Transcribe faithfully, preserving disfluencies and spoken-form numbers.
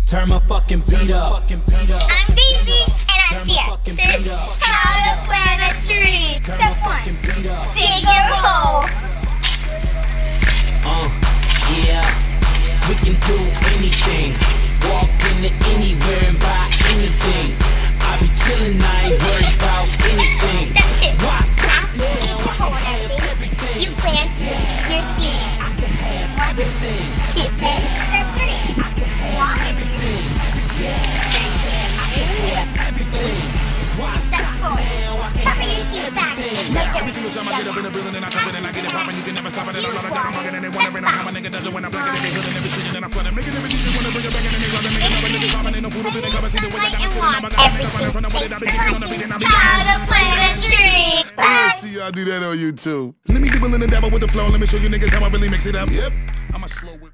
Turn my fucking beat up. I'm busy and I'm here. This is how to plant a tree. Step one, dig your hole. Uh, yeah, we can do anything. Walk into anywhere and buy anything. I be chillin', I ain't worried about anything. That's it. Why stop? After you hold everything, you plant your seed. I can have everything. Step three, I can have everything. Yeah, I can have everything. Why stop now? I can have everything. Every single time I get up in the building and I touch it and I get it poppin', you can never stop it. And I'm not I'm rockin' and they wondering how my nigga does it when I black it. Every hood and every shit and then I flood it. Making every D J wanna bring it back and then they grab it. Making other niggas poppin', ain't no food up in the cupboard. See the way I got me sitting on my god. Nigga running from the way that I be kicking on the beat and I be how to plant a tree. I wanna see y'all do that on YouTube. Let me dibble in the dabble with the flow. Let me show you niggas how I really mix it up. Yep, I'm a slow